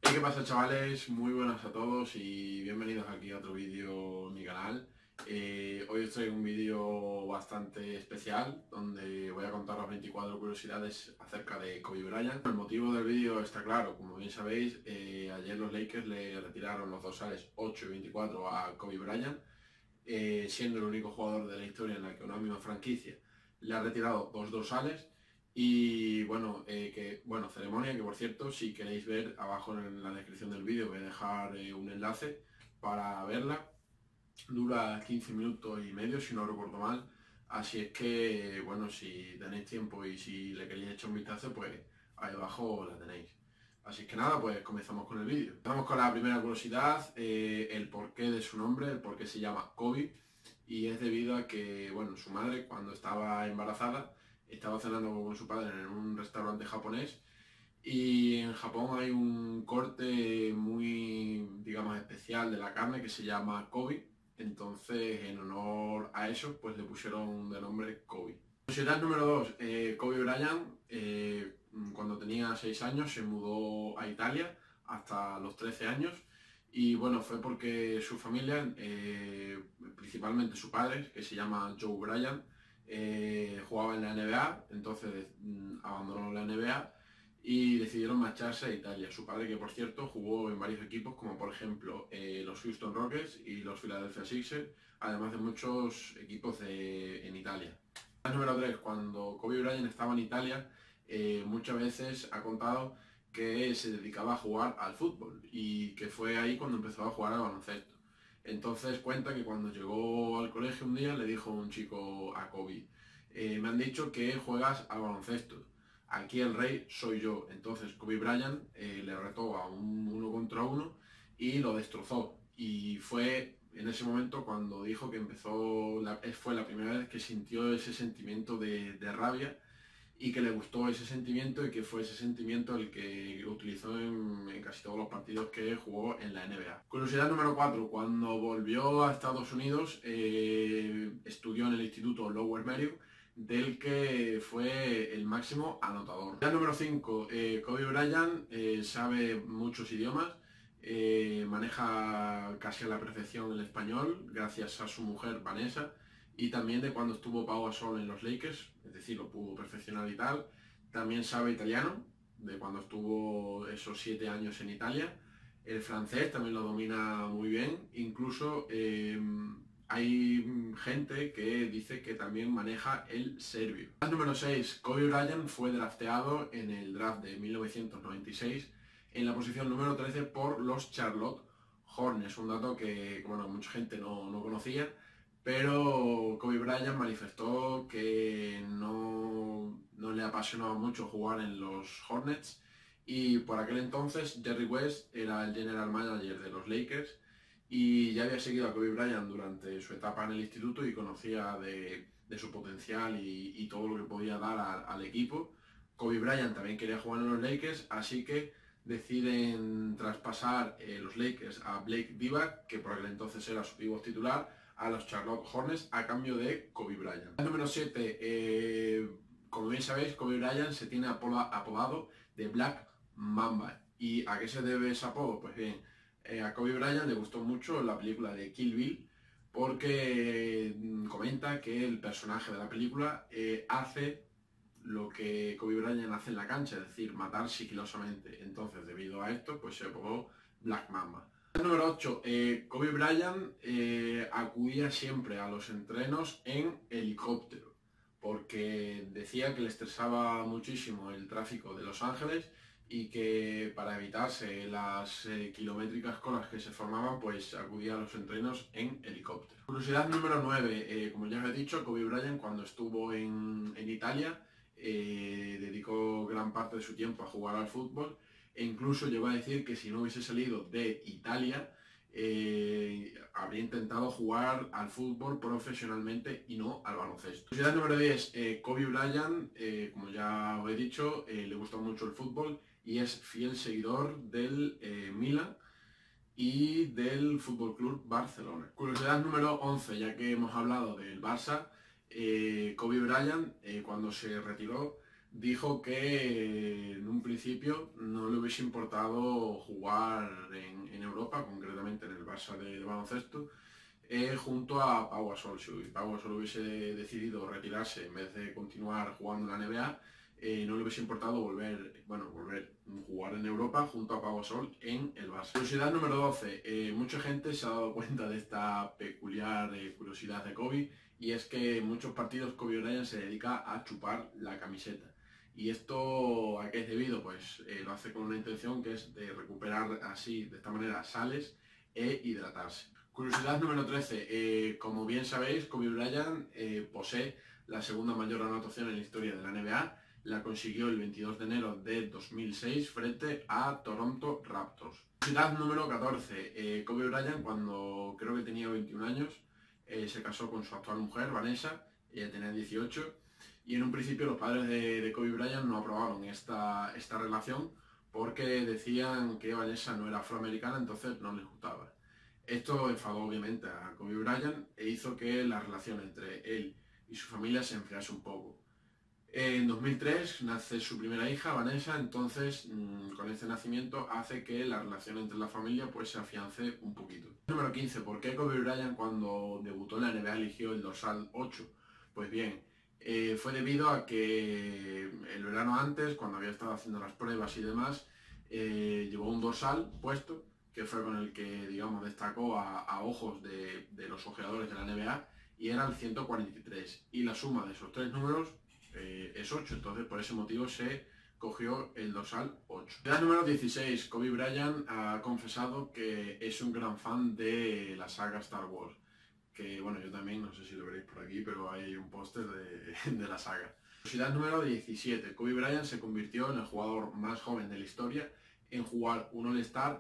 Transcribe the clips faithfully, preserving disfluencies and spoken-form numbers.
¿Qué pasa, chavales? Muy buenas a todos y bienvenidos aquí a otro vídeo en mi canal. Eh, hoy os traigo un vídeo bastante especial donde voy a contaros veinticuatro curiosidades acerca de Kobe Bryant. El motivo del vídeo está claro, como bien sabéis, eh, ayer los Lakers le retiraron los dorsales ocho y veinticuatro a Kobe Bryant, eh, siendo el único jugador de la historia en la que una misma franquicia le ha retirado dos dorsales. Y bueno, eh, que, bueno, ceremonia que, por cierto, si queréis ver, abajo en la descripción del vídeo voy a dejar eh, un enlace para verla. Dura quince minutos y medio, si no recuerdo mal. Así es que, bueno, si tenéis tiempo y si le queréis echar un vistazo, pues ahí abajo la tenéis. Así que nada, pues comenzamos con el vídeo. Vamos con la primera curiosidad, eh, el porqué de su nombre, el porqué se llama Kobe. Y es debido a que, bueno, su madre, cuando estaba embarazada, estaba cenando con su padre en un restaurante japonés, y en Japón hay un corte muy, digamos, especial de la carne que se llama Kobe. Entonces, en honor a eso, pues le pusieron de nombre Kobe. Curiosidad número dos. Eh, Kobe Bryant, eh, cuando tenía seis años, se mudó a Italia hasta los trece años. Y bueno, fue porque su familia, eh, principalmente su padre, que se llama Joe Bryant, eh, jugaba en la N B A, entonces mm, abandonó la N B A y decidieron marcharse a Italia. Su padre, que por cierto jugó en varios equipos, como por ejemplo eh, los Houston Rockets y los Philadelphia Sixers, además de muchos equipos de, en Italia. Número tres. Cuando Kobe Bryant estaba en Italia, eh, muchas veces ha contado que se dedicaba a jugar al fútbol y que fue ahí cuando empezó a jugar al baloncesto. Entonces cuenta que cuando llegó al colegio un día le dijo un chico a Kobe, eh, me han dicho que juegas al baloncesto, aquí el rey soy yo. Entonces Kobe Bryant eh, le retó a un uno contra uno y lo destrozó. Y fue en ese momento cuando dijo que empezó, la, fue la primera vez que sintió ese sentimiento de, de rabia y que le gustó ese sentimiento y que fue ese sentimiento el que utilizó en, en casi todos los partidos que jugó en la N B A. Curiosidad número cuatro. Cuando volvió a Estados Unidos, eh, estudió en el Instituto Lower Merion, del que fue el máximo anotador. Ya número cinco. Eh, Kobe Bryant eh, sabe muchos idiomas, eh, maneja casi a la perfección el español gracias a su mujer Vanessa, y también de cuando estuvo Pau Gasol en los Lakers, es decir, lo pudo perfeccionar y tal. También sabe italiano, de cuando estuvo esos siete años en Italia. El francés también lo domina muy bien, incluso eh, hay gente que dice que también maneja el serbio. Número seis. Kobe Bryant fue drafteado en el draft de mil novecientos noventa y seis en la posición número trece por los Charlotte Hornets, un dato que, bueno, mucha gente no, no conocía, pero Kobe Bryant manifestó que no, no le apasionaba mucho jugar en los Hornets, y por aquel entonces Jerry West era el general manager de los Lakers y ya había seguido a Kobe Bryant durante su etapa en el instituto y conocía de, de su potencial y, y todo lo que podía dar a, al equipo. Kobe Bryant también quería jugar en los Lakers, así que deciden traspasar eh, los Lakers a Blake Divac, que por aquel entonces era su pívot titular, a los Charlotte Hornets a cambio de Kobe Bryant. Número siete. Eh, como bien sabéis, Kobe Bryant se tiene apodado de Black Mamba. ¿Y a qué se debe ese apodo? Pues bien, eh, a Kobe Bryant le gustó mucho la película de Kill Bill, porque mm, comenta que el personaje de la película eh, hace lo que Kobe Bryant hace en la cancha, es decir, matar sigilosamente. Entonces, debido a esto, pues se apodó Black Mamba. Número ocho. Eh, Kobe Bryant eh, acudía siempre a los entrenos en helicóptero, porque decía que le estresaba muchísimo el tráfico de Los Ángeles y que para evitarse las eh, kilométricas colas que se formaban, pues acudía a los entrenos en helicóptero. Curiosidad número nueve. Eh, como ya os he dicho, Kobe Bryant, cuando estuvo en, en Italia, eh, dedicó gran parte de su tiempo a jugar al fútbol, e incluso llegó a decir que si no hubiese salido de Italia, eh, habría intentado jugar al fútbol profesionalmente y no al baloncesto. Curiosidad número diez. Eh, Kobe Bryant, eh, como ya os he dicho, eh, le gusta mucho el fútbol y es fiel seguidor del eh, Milan y del F C Barcelona. Curiosidad número once, ya que hemos hablado del Barça, eh, Kobe Bryant, eh, cuando se retiró, dijo que en un principio no le hubiese importado jugar en, en Europa, concretamente en el Barça de, de baloncesto, eh, junto a Pau Gasol. Si Pau Gasol hubiese decidido retirarse en vez de continuar jugando en la N B A, eh, no le hubiese importado volver, bueno, volver a jugar en Europa junto a Pau Gasol en el Barça. Curiosidad número doce. Eh, mucha gente se ha dado cuenta de esta peculiar eh, curiosidad de Kobe, y es que en muchos partidos Kobe Bryant se dedica a chupar la camiseta. ¿Y esto a qué es debido? Pues eh, lo hace con una intención que es de recuperar así, de esta manera, sales e hidratarse. Curiosidad número trece. Eh, como bien sabéis, Kobe Bryant eh, posee la segunda mayor anotación en la historia de la N B A. La consiguió el veintidós de enero de dos mil seis frente a Toronto Raptors. Curiosidad número catorce. Eh, Kobe Bryant, cuando creo que tenía veintiún años, eh, se casó con su actual mujer, Vanessa. Ella tenía dieciocho. Y en un principio los padres de, de Kobe Bryant no aprobaron esta, esta relación porque decían que Vanessa no era afroamericana, entonces no les gustaba. Esto enfadó obviamente a Kobe Bryant e hizo que la relación entre él y su familia se enfriase un poco. En dos mil tres nace su primera hija, Vanessa, entonces mmm, con este nacimiento hace que la relación entre la familia pues se afiance un poquito. Número quince. ¿Por qué Kobe Bryant cuando debutó en la N B A eligió el dorsal ocho? Pues bien, eh, fue debido a que el verano antes, cuando había estado haciendo las pruebas y demás, eh, llevó un dorsal puesto, que fue con el que, digamos, destacó a, a ojos de, de los ojeadores de la N B A, y era el ciento cuarenta y tres. Y la suma de esos tres números eh, es ocho, entonces por ese motivo se cogió el dorsal ocho. Edad número dieciséis. Kobe Bryant ha confesado que es un gran fan de la saga Star Wars. Que bueno, yo también, no sé si lo veréis por aquí, pero hay un póster de, de la saga. Curiosidad número diecisiete. Kobe Bryant se convirtió en el jugador más joven de la historia en jugar un All-Star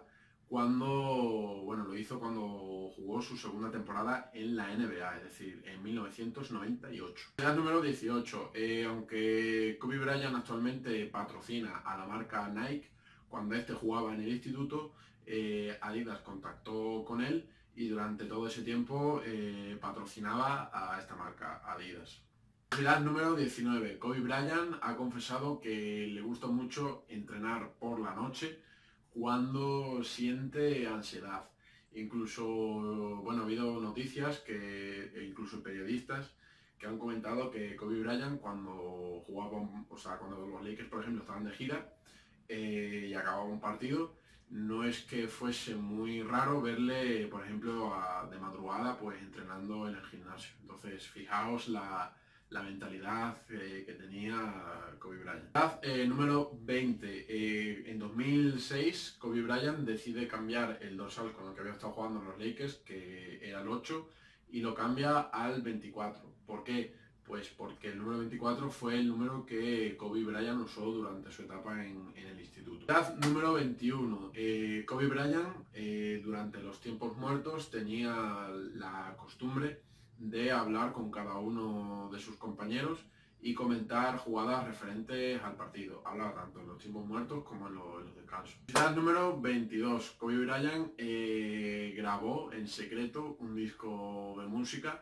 cuando, bueno, lo hizo cuando jugó su segunda temporada en la N B A, es decir, en mil novecientos noventa y ocho. Curiosidad número dieciocho. Eh, aunque Kobe Bryant actualmente patrocina a la marca Nike, cuando este jugaba en el instituto, eh, Adidas contactó con él y durante todo ese tiempo eh, patrocinaba a esta marca, Adidas. Curiosidad número diecinueve. Kobe Bryant ha confesado que le gusta mucho entrenar por la noche cuando siente ansiedad. Incluso, bueno, ha habido noticias que, e incluso periodistas que han comentado que Kobe Bryant cuando jugaba, o sea, cuando los Lakers, por ejemplo, estaban de gira eh, y acababa un partido, no es que fuese muy raro verle, por ejemplo, a, de madrugada, pues entrenando en el gimnasio. Entonces, fijaos la, la mentalidad eh, que tenía Kobe Bryant. Edad eh, número veinte. Eh, en dos mil seis, Kobe Bryant decide cambiar el dorsal con el que había estado jugando en los Lakers, que era el ocho, y lo cambia al veinticuatro. ¿Por qué? Pues porque el número veinticuatro fue el número que Kobe Bryant usó durante su etapa en, en el instituto. Edad número veintiuno. Eh, Kobe Bryant eh, durante los tiempos muertos tenía la costumbre de hablar con cada uno de sus compañeros y comentar jugadas referentes al partido. Hablar tanto en los tiempos muertos como en los, en los descansos. Edad número veintidós. Kobe Bryant eh, grabó en secreto un disco de música,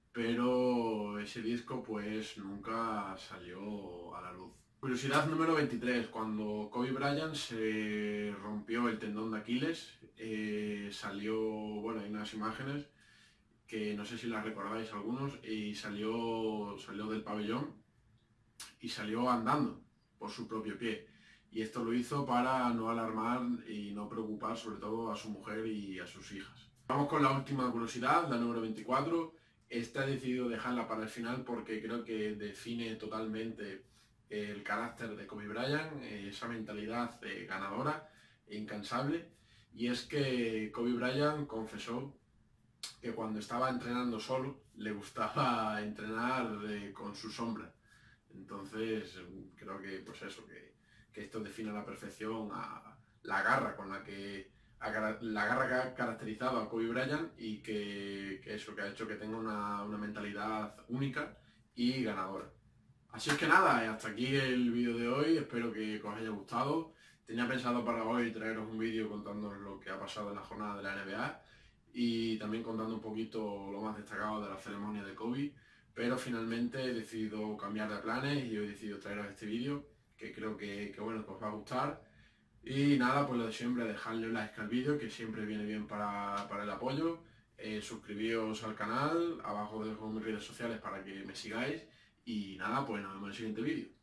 pero ese disco pues nunca salió a la luz. Curiosidad número veintitrés. Cuando Kobe Bryant se rompió el tendón de Aquiles, eh, salió, bueno, hay unas imágenes que no sé si las recordáis algunos, y salió, salió del pabellón y salió andando por su propio pie. Y esto lo hizo para no alarmar y no preocupar sobre todo a su mujer y a sus hijas. Vamos con la última curiosidad, la número veinticuatro. Esta he decidido dejarla para el final porque creo que define totalmente el carácter de Kobe Bryant, esa mentalidad ganadora e incansable. Y es que Kobe Bryant confesó que cuando estaba entrenando solo le gustaba entrenar eh, con su sombra. Entonces creo que pues eso, que, que esto define a la perfección a la garra con la que a, la garra que ha caracterizado a Kobe Bryant, y que, que eso que ha hecho que tenga una, una mentalidad única y ganadora. Así es que nada, hasta aquí el vídeo de hoy, espero que os haya gustado. Tenía pensado para hoy traeros un vídeo contándoos lo que ha pasado en la jornada de la N B A y también contando un poquito lo más destacado de la ceremonia de Kobe, pero finalmente he decidido cambiar de planes y hoy he decidido traeros este vídeo, que creo que, que bueno, que os va a gustar. Y nada, pues lo de siempre, dejadle un like al vídeo, que siempre viene bien para, para el apoyo. Eh, suscribíos al canal, abajo dejo mis redes sociales para que me sigáis. Y nada, pues nos vemos en el siguiente vídeo.